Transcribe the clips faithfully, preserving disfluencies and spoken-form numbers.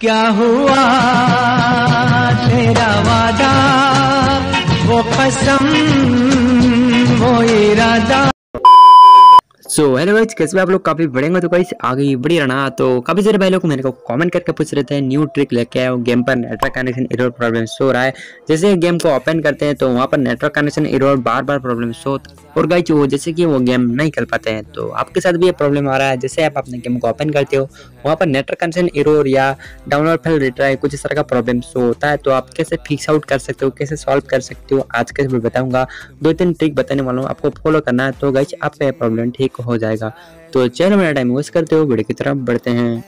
क्या हुआ तेरा वादा, वो कसम, वो इरादा। सो हेलो गाइस, कैसे आप लोग काफी बढ़ेंगे तो गाइस आगे ही बढ़ी रहना। तो काफी सारे भाई लोग मेरे को कमेंट करके पूछ रहे थे न्यू ट्रिक लेके आए हो, गेम पर network connection error problem show रहा है। जैसे गेम को ओपन करते हैं तो वहाँ पर नेटवर्क कनेक्शन एरर बार बार प्रॉब्लम शो, और गाइस वो जैसे कि वो गेम नहीं खेल पाते हैं। तो आपके साथ भी ये प्रॉब्लम आ रहा है, जैसे आप अपने गेम को ओपन करते हो वहाँ पर नेटवर्क कनेक्शन एरर या डाउनलोड फाइल रिट्राई कुछ इस तरह का प्रॉब्लम शो होता है। तो आप कैसे फिक्स आउट कर सकते हो, कैसे सॉल्व कर सकते हो, आज के बताऊंगा। दो तीन ट्रिक बताने वाला हूँ, आपको फॉलो करना है तो गाइस आपका ये प्रॉब्लम ठीक हो जाएगा। तो चलो मेरा टाइम वेस्ट करते हो, वीडियो की तरफ बढ़ते हैं।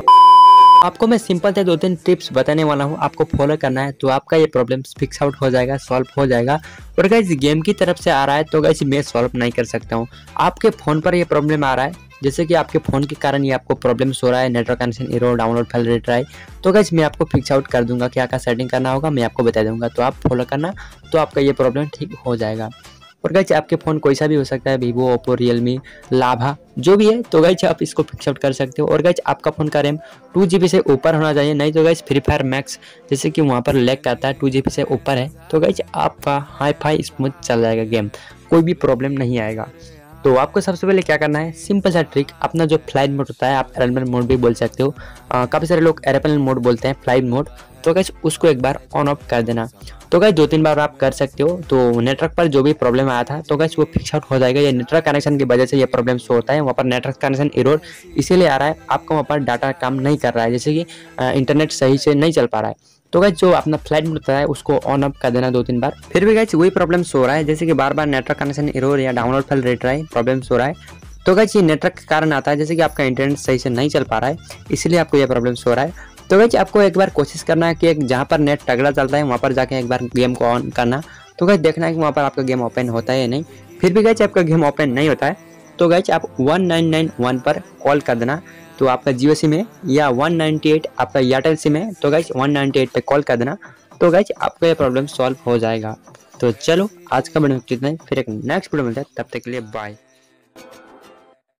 आपको मैं सिंपल से दो तीन टिप्स बताने वाला हूँ, आपको फॉलो करना है तो आपका ये प्रॉब्लम फिक्स आउट हो जाएगा, सॉल्व हो जाएगा। और गाइस गेम की तरफ से आ रहा है तो गाइस मैं सॉल्व नहीं कर सकता हूँ। आपके फ़ोन पर ये प्रॉब्लम आ रहा है, जैसे कि आपके फ़ोन के कारण ये आपको प्रॉब्लम हो रहा है, network connection error, download file retry. तो गाइस मैं आपको फिक्स आउट कर दूंगा, क्या क्या सेटिंग करना होगा मैं आपको बता दूंगा। तो आप फॉलो करना तो आपका ये प्रॉब्लम ठीक हो जाएगा। और गाइस आपके फ़ोन कोई सा भी हो सकता है, वीवो, ओप्पो, रियलमी, लाभा, जो भी है। तो गाइस आप इसको फिक्स आउट कर सकते हो। और गाइस आपका फ़ोन का रैम टू जी बी से ऊपर होना चाहिए, नहीं तो गाइस फ्री फायर मैक्स जैसे कि वहाँ पर लैग करता है, टू जी बी से ऊपर है तो गाइस आपका हाई फाई स्मूथ चल जाएगा गेम, कोई भी प्रॉब्लम नहीं आएगा। तो आपको सबसे पहले क्या करना है, सिंपल सा ट्रिक, अपना जो फ्लाइट मोड होता है, आप एयरप्लेन मोड भी बोल सकते हो, काफ़ी सारे लोग एयरप्लेन मोड बोलते हैं, फ्लाइट मोड। तो गाइस उसको एक बार ऑन ऑफ कर देना। तो गाइस दो तीन बार आप कर सकते हो। तो नेटवर्क पर जो भी प्रॉब्लम आया था तो गाइस वो फिक्स आउट हो जाएगा। ये नेटवर्क कनेक्शन की वजह से ये प्रॉब्लम शो होता है, वहाँ पर नेटवर्क कनेक्शन एरर इसीलिए आ रहा है, आपका वहाँ पर डाटा काम नहीं कर रहा है, जैसे कि इंटरनेट सही से नहीं चल पा रहा है। तो गाइस जो अपना फ्लाइट मोड होता है उसको ऑन ऑफ कर देना दो तीन बार। फिर भी गाइस वही प्रॉब्लम हो रहा है, जैसे कि बार बार नेटवर्क कनेक्शन एरर या डाउनलोड फाइल रिट्राई प्रॉब्लम हो रहा है। तो गाइस ये नेटवर्क के कारण आता है, जैसे कि आपका इंटरनेट सही से नहीं चल पा रहा है, इसलिए आपको ये प्रॉब्लम हो रहा है। तो गाइस आपको एक बार कोशिश करना है कि एक जहाँ पर नेट तगड़ा चलता है वहाँ पर जाके एक बार गेम को ऑन करना। तो गाइस देखना है कि वहाँ पर आपका गेम ओपन होता है या नहीं। फिर भी गाइस आपका गेम ओपन नहीं होता है तो गाइस आप वन नाइन नाइन वन पर कॉल कर देना। तो आपका जियो सिम है या वन नाइन्टी एट आपका एयरटेल सिम है तो गाइस वन नाइन्टी एट पे कॉल कर देना। तो गाइस आपका ये प्रॉब्लम सॉल्व हो जाएगा। तो चलो आज का वीडियो इतना ही, फिर एक नेक्स्ट वीडियो मिलता है, तब तक के लिए बाय।